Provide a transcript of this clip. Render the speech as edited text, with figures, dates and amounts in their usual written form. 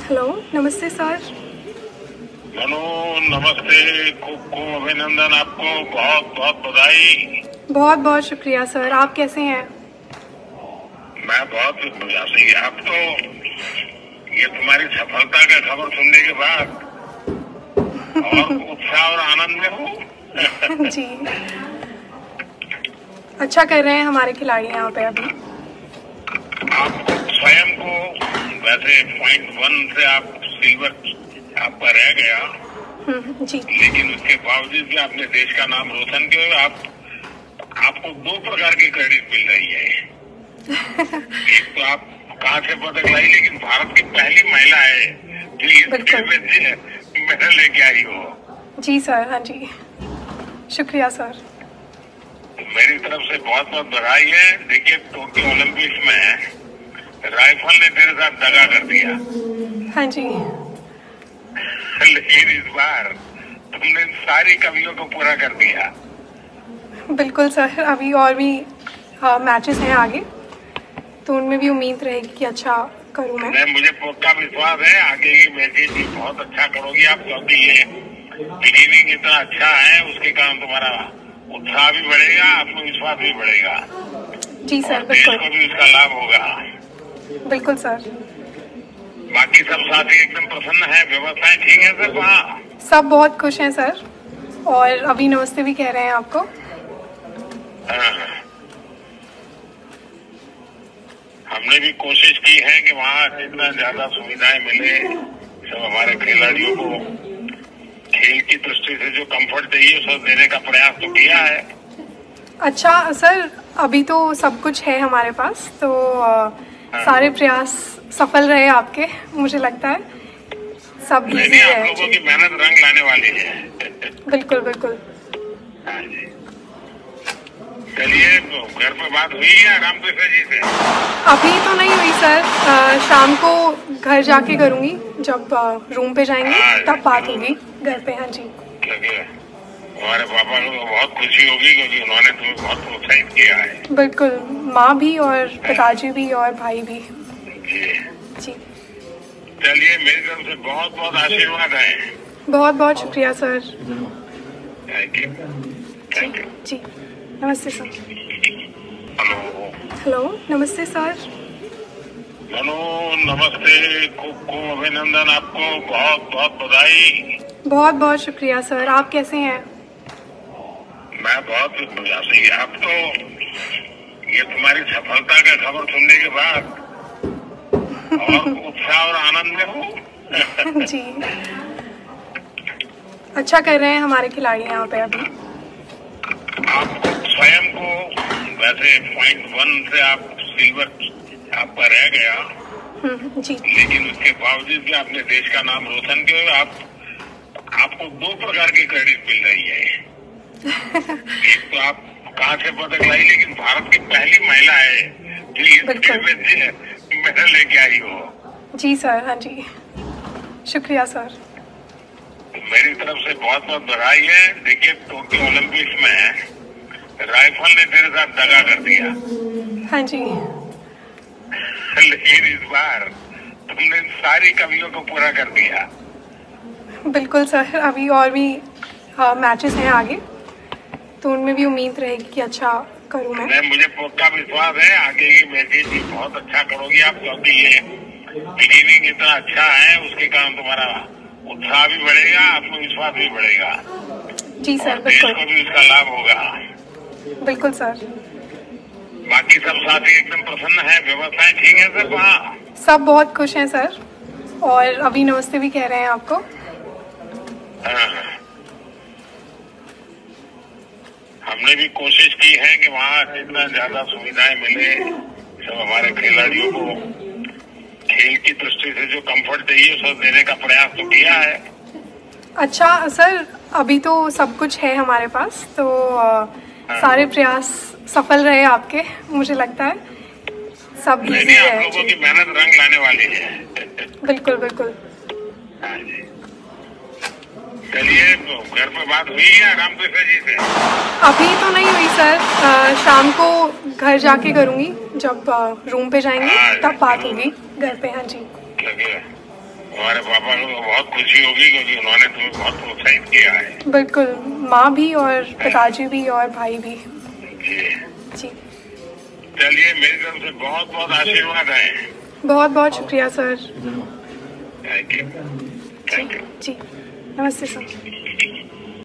Hello, नमस्ते sir. Hello, नमस्ते। खूब खूब अभिनंदन, आपको बहुत बहुत बधाई। बहुत बहुत शुक्रिया सर। आप कैसे हैं? मैं बहुत बढ़िया से। आप तो ये तुम्हारी सफलता का खबर सुनने के बाद और उत्साह और आनंद में हूँ। जी, अच्छा कर रहे हैं हमारे खिलाड़ी यहाँ पे अभी। आप स्वयं को वैसे .1 से आप सिल्वर आपका रह गया, जी लेकिन उसके बावजूद भी आपने देश का नाम रोशन किया। आपको 2 प्रकार की क्रेडिट मिल रही है। एक तो आप कांस्य पदक लाई, लेकिन भारत की पहली महिला है जो ये मेडल लेके आई हो। जी सर। हाँ जी, शुक्रिया सर। मेरी तरफ से बहुत बहुत बधाई है। देखिए, टोक्यो ओलंपिक्स में राइफल ने तेरे साथ दगा कर दिया। हाँ जी, लेकिन इस बार तुमने सारी कमियों को पूरा कर दिया। बिल्कुल सर। अभी और भी मैचेस हैं आगे, तो उनमें भी उम्मीद रहेगी कि अच्छा करूँ मैं। मुझे पक्का विश्वास है आगे की मैचेस भी बहुत अच्छा करोगी आप, क्योंकि ये बिगिनिंग इतना अच्छा है, उसके कारण तुम्हारा उत्साह भी बढ़ेगा, आत्मविश्वास भी बढ़ेगा। जी सर, देश बिल्कुल। को भी उसका लाभ होगा। बिल्कुल सर। बाकी सब साथी एकदम प्रसन्न है, व्यवस्थाएं ठीक है सब वहाँ? सब बहुत खुश हैं सर, और अभी नमस्ते भी कह रहे हैं आपको। हाँ। हमने भी कोशिश की है कि वहाँ जितना ज्यादा सुविधाएं मिले सब हमारे खिलाड़ियों को। खेल की दृष्टि से जो कंफर्ट चाहिए सब देने का प्रयास तो किया है। अच्छा सर, अभी तो सब कुछ है हमारे पास, तो सारे प्रयास सफल रहे आपके, मुझे लगता है सब इजी है। आप लोगों की मेहनत रंग लाने वाली है। बिल्कुल बिल्कुल। हाँ जी। चलिए, तो घर पे बात हुई है रामकृष्ण जी से? अभी तो नहीं हुई सर, शाम को घर जाके करूँगी, जब रूम पे जाएंगे तब बात होगी घर पे। हाँ जी। क्योंकि हमारे पापा को बहुत खुशी होगी, क्योंकि उन्होंने तुम्हें बहुत प्रोत्साहित किया है। बिल्कुल, माँ भी और पिताजी भी और भाई भी। जी। चलिए, मेरी तरफ से बहुत बहुत आशीर्वाद है। बहुत बहुत शुक्रिया sir. Thank you. Thank you. जी, नमस्ते सर। हेलो। हेलो, नमस्ते सर। हेलो, नमस्ते। खूब खूब अभिनंदन, आपको बहुत बहुत बधाई। बहुत बहुत शुक्रिया सर। आप कैसे हैं? मैं बहुत बढ़िया से। आप तो ये तुम्हारी सफलता का खबर सुनने के बाद और उत्साह और आनंद में हूँ। जी, अच्छा कर रहे हैं हमारे खिलाड़ी यहाँ पे अभी। आप स्वयं को वैसे .1 से आप सिल्वर आपका रह गया, जी लेकिन उसके बावजूद भी आपने देश का नाम रोशन किया। आपको 2 प्रकार की क्रेडिट मिल रही है। एक तो आप कांस्य पदक लाई, लेकिन भारत की पहली महिला है जो ये मेडल लेके आई हो। जी सर। हाँ जी, शुक्रिया सर। मेरी तरफ से बहुत बहुत बधाई है। देखिए, टोक्यो ओलंपिक्स में राइफल ने तेरे साथ दगा कर दिया। हाँ जी, लेकिन इस बार तुमने सारी कमियों को पूरा कर दिया। बिल्कुल सर। अभी और भी मैचेस हैं आगे, तो उनमें भी उम्मीद रहेगी कि अच्छा करूँ मैं। मुझे पक्का विश्वास है आगे की मैचेस भी बहुत अच्छा करोगी आप, क्योंकि ये बिगिनिंग इतना अच्छा है, उसके कारण तुम्हारा उत्साह भी बढ़ेगा, आत्मविश्वास भी बढ़ेगा। जी सर, देश बिल्कुल। को भी उसका लाभ होगा। बिल्कुल सर। बाकी सब साथी एकदम प्रसन्न है, व्यवस्थाएं ठीक है सब वहाँ? सब बहुत खुश हैं सर, और अभी नमस्ते भी कह रहे हैं आपको। हमने भी कोशिश की है कि वहाँ जितना ज्यादा सुविधाएं मिले सब हमारे खिलाड़ियों को। खेल की दृष्टि से जो कंफर्ट चाहिए सब देने का प्रयास तो किया है। अच्छा सर, अभी तो सब कुछ है हमारे पास, तो सारे प्रयास सफल रहे आपके, मुझे लगता है सब इजी है। आप लोगों की मेहनत रंग लाने वाली है। बिल्कुल बिल्कुल। हाँ जी। चलिए, तो घर पे बात हुई है रामकृष्ण जी से? अभी तो नहीं हुई सर, शाम को घर जाके करूँगी, जब रूम पे जाएंगे तब बात होगी घर पे। हाँ जी। क्योंकि तुम्हारे पापा को बहुत खुशी होगी क्योंकि उन्होंने तुम्हें बहुत प्रोत्साहित किया है। बिल्कुल, माँ भी और पिताजी भी और भाई भी। जी चलिए, मेरी तरफ से बहुत बहुत आशीर्वाद है। बहुत बहुत शुक्रिया सर। Thank you. जी नमस्ते सर।